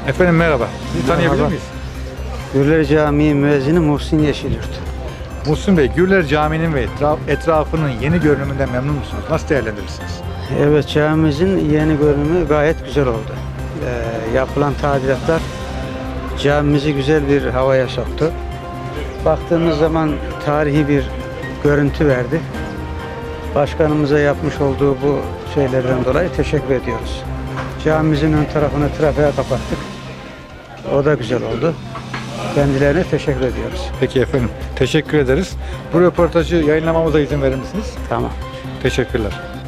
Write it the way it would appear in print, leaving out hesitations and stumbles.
Efendim merhaba. Sizi tanıyabilir Merhaba. miyiz? Gürler Camii müezzini Muhsin Yeşilyurt. Muhsin Bey, Gürler Camii'nin ve etrafının yeni görünümünden memnun musunuz? Nasıl değerlendirirsiniz? Evet, camimizin yeni görünümü gayet güzel oldu. Yapılan tadilatlar camimizi güzel bir havaya soktu. Baktığımız zaman tarihi bir görüntü verdi. Başkanımıza yapmış olduğu bu şeylerden dolayı teşekkür ediyoruz. Camimizin ön tarafını trafiğe kapattık. O da güzel oldu. Kendilerine teşekkür ediyoruz. Peki efendim, teşekkür ederiz. Bu röportajı yayınlamamıza izin verir misiniz? Tamam. Teşekkürler.